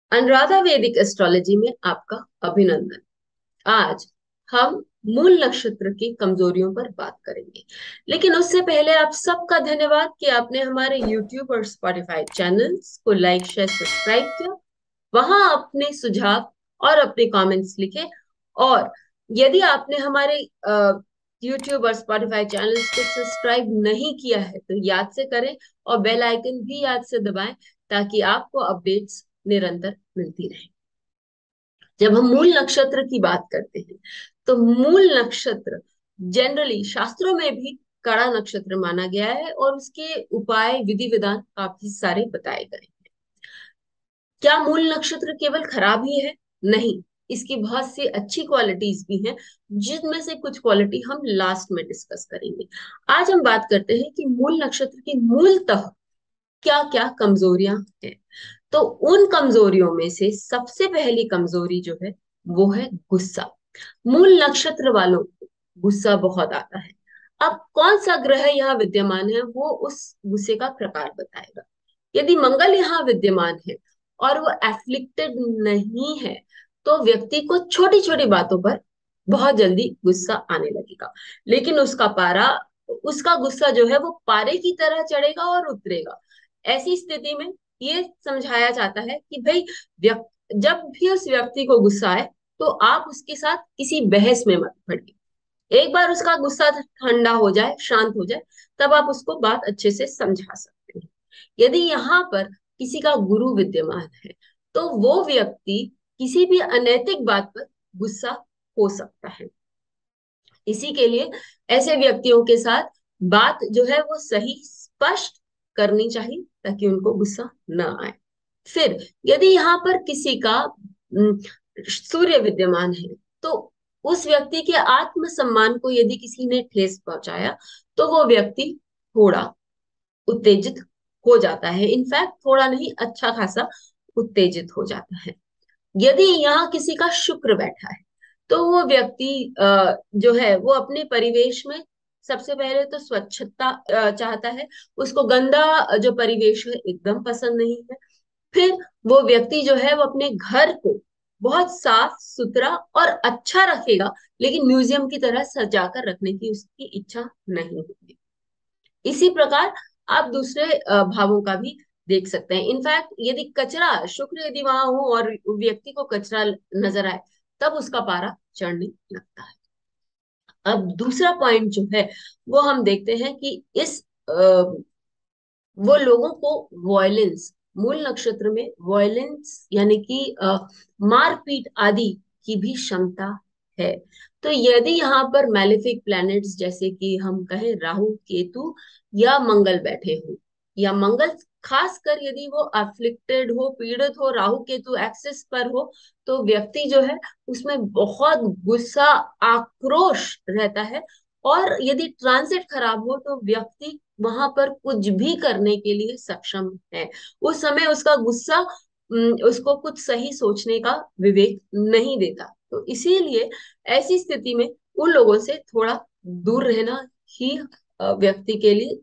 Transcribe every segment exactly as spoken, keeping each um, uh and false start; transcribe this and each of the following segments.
अनुराधा वैदिक एस्ट्रोलॉजी में आपका अभिनंदन। आज हम मूल नक्षत्र की कमजोरियों पर बात करेंगे, लेकिन उससे पहले आप सबका धन्यवाद कि आपने हमारे यूट्यूब और स्पॉटिफाई चैनल्स को लाइक शेयर सब्सक्राइब किया। वहां अपने सुझाव और अपने कमेंट्स लिखे। और यदि आपने हमारे यूट्यूब और स्पॉटिफाई चैनल्स को सब्सक्राइब नहीं किया है तो याद से करें, और बेल आइकन भी याद से दबाएं ताकि आपको अपडेट्स निरंतर मिलती रहे। जब हम मूल नक्षत्र की बात करते हैं तो मूल नक्षत्र जनरली शास्त्रों में भी कड़ा नक्षत्र माना गया है और उसके उपाय विधि विधान काफी सारे बताए गए हैं। क्या मूल नक्षत्र केवल खराब ही है? नहीं, इसकी बहुत सी अच्छी क्वालिटीज भी हैं, जिनमें से कुछ क्वालिटी हम लास्ट में डिस्कस करेंगे। आज हम बात करते हैं कि मूल नक्षत्र की मूलतः क्या क्या कमजोरियां हैं। तो उन कमजोरियों में से सबसे पहली कमजोरी जो है वो है गुस्सा। मूल नक्षत्र वालों को गुस्सा बहुत आता है। अब कौन सा ग्रह यहाँ विद्यमान है वो उस गुस्से का प्रकार बताएगा। यदि मंगल यहाँ विद्यमान है और वो एफ्लिक्टेड नहीं है तो व्यक्ति को छोटी छोटी बातों पर बहुत जल्दी गुस्सा आने लगेगा। लेकिन उसका पारा उसका गुस्सा जो है वो पारे की तरह चढ़ेगा और उतरेगा। ऐसी स्थिति में ये समझाया जाता है कि भाई व्यक्ति जब भी उस व्यक्ति को गुस्सा आए तो आप उसके साथ किसी बहस में मत पड़िए। एक बार उसका गुस्सा ठंडा हो जाए, शांत हो जाए, तब आप उसको बात अच्छे से समझा सकते हैं। यदि यहाँ पर किसी का गुरु विद्यमान है तो वो व्यक्ति किसी भी अनैतिक बात पर गुस्सा हो सकता है। इसी के लिए ऐसे व्यक्तियों के साथ बात जो है वो सही स्पष्ट करनी चाहिए ताकि उनको गुस्सा न आए। फिर यदि यहाँ पर किसी का अम, सूर्य विद्यमान है तो उस व्यक्ति के आत्मसम्मान को यदि किसी ने ठेस पहुंचाया तो वो व्यक्ति थोड़ा उत्तेजित हो जाता है। इनफैक्ट थोड़ा नहीं, अच्छा खासा उत्तेजित हो जाता है। यदि यहाँ किसी का शुक्र बैठा है तो वो व्यक्ति अ, जो है वो अपने परिवेश में सबसे पहले तो स्वच्छता अ, चाहता है। उसको गंदा जो परिवेश है एकदम पसंद नहीं है। फिर वो व्यक्ति जो है वो अपने घर को बहुत साफ सुथरा और अच्छा रखेगा, लेकिन म्यूजियम की तरह सजा कर रखने की उसकी इच्छा नहीं होगी। इसी प्रकार आप दूसरे अ, भावों का भी देख सकते हैं। इनफैक्ट यदि कचरा, शुक्र यदि वहां हो और व्यक्ति को कचरा नजर आए तब उसका पारा चढ़ने लगता है। अब दूसरा पॉइंट जो है वो हम देखते हैं कि इस अ, वो लोगों को वॉयलेंस, मूल नक्षत्र में वॉयलेंस यानी कि अ, मारपीट आदि की भी क्षमता है। तो यदि यहाँ पर मैलेफिक प्लैनेट्स जैसे कि हम कहें राहु केतु या मंगल बैठे हो, या मंगल खासकर यदि वो अफ्लिक्टेड हो, पीड़ित हो, राहु केतु एक्सिस पर हो, तो व्यक्ति जो है उसमें बहुत गुस्सा, आक्रोश रहता है। और यदि ट्रांजिट खराब हो तो व्यक्ति वहां पर कुछ भी करने के लिए सक्षम है। उस समय उसका गुस्सा उम, उसको कुछ सही सोचने का विवेक नहीं देता। तो इसीलिए ऐसी स्थिति में उन लोगों से थोड़ा दूर रहना ही अ, व्यक्ति के लिए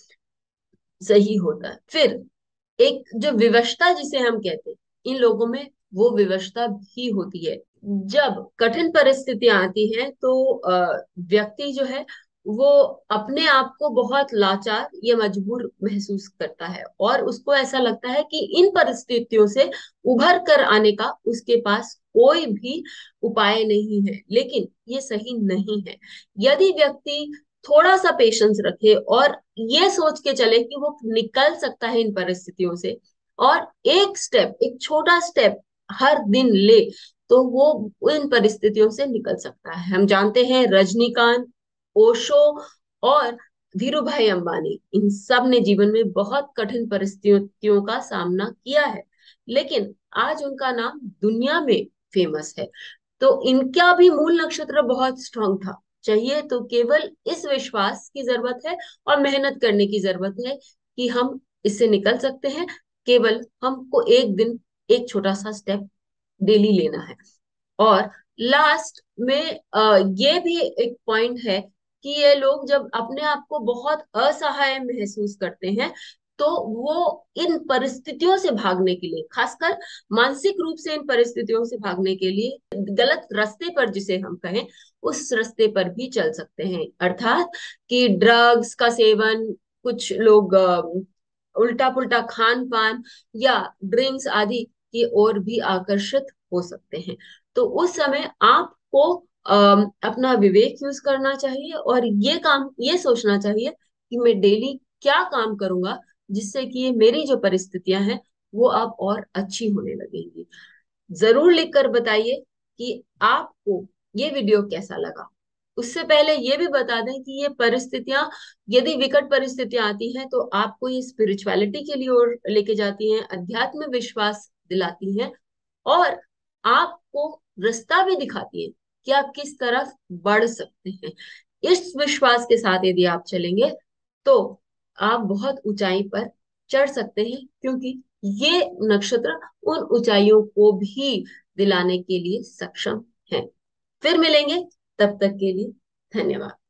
सही होता है। फिर एक जो विवशता जिसे हम कहते हैं, इन लोगों में वो विवशता भी होती है। जब कठिन परिस्थितियां आती हैं तो अ, व्यक्ति जो है वो अपने आप को बहुत लाचार या मजबूर महसूस करता है और उसको ऐसा लगता है कि इन परिस्थितियों से उभर कर आने का उसके पास कोई भी उपाय नहीं है। लेकिन ये सही नहीं है। यदि व्यक्ति थोड़ा सा पेशेंस रखे और ये सोच के चले कि वो निकल सकता है इन परिस्थितियों से, और एक स्टेप, एक छोटा स्टेप हर दिन ले, तो वो इन परिस्थितियों से निकल सकता है। हम जानते हैं रजनीकांत, ओशो और धीरू भाई अंबानी, इन सब ने जीवन में बहुत कठिन परिस्थितियों का सामना किया है, लेकिन आज उनका नाम दुनिया में फेमस है। तो इनका भी मूल नक्षत्र बहुत स्ट्रांग था। चाहिए तो केवल इस विश्वास की जरूरत है और मेहनत करने की जरूरत है कि हम इससे निकल सकते हैं। केवल हमको एक दिन एक छोटा सा स्टेप डेली लेना है। और लास्ट में अ, ये भी एक पॉइंट है कि ये लोग जब अपने आप को बहुत असहाय महसूस करते हैं तो वो इन परिस्थितियों से भागने के लिए, खासकर मानसिक रूप से इन परिस्थितियों से भागने के लिए गलत रास्ते पर, जिसे हम कहें, उस रास्ते पर भी चल सकते हैं। अर्थात कि ड्रग्स का सेवन, कुछ लोग उल्टा पुल्टा खान पान या ड्रिंक्स आदि की ओर भी आकर्षित हो सकते हैं। तो उस समय आपको अम, अपना विवेक यूज करना चाहिए और ये काम ये सोचना चाहिए कि मैं डेली क्या काम करूंगा जिससे कि ये मेरी जो परिस्थितियां हैं वो अब और अच्छी होने लगेंगी। जरूर लिखकर बताइए कि आपको ये वीडियो कैसा लगा। उससे पहले ये भी बता दें कि ये परिस्थितियां, यदि विकट परिस्थितियां आती हैं तो आपको ये स्पिरिचुअलिटी के लिए ओर लेके जाती हैं, अध्यात्म विश्वास दिलाती हैं और आपको रास्ता भी दिखाती है कि आप किस तरफ बढ़ सकते हैं। इस विश्वास के साथ यदि आप चलेंगे तो आप बहुत ऊंचाई पर चढ़ सकते हैं, क्योंकि ये नक्षत्र उन ऊंचाइयों को भी दिलाने के लिए सक्षम है। फिर मिलेंगे, तब तक के लिए धन्यवाद।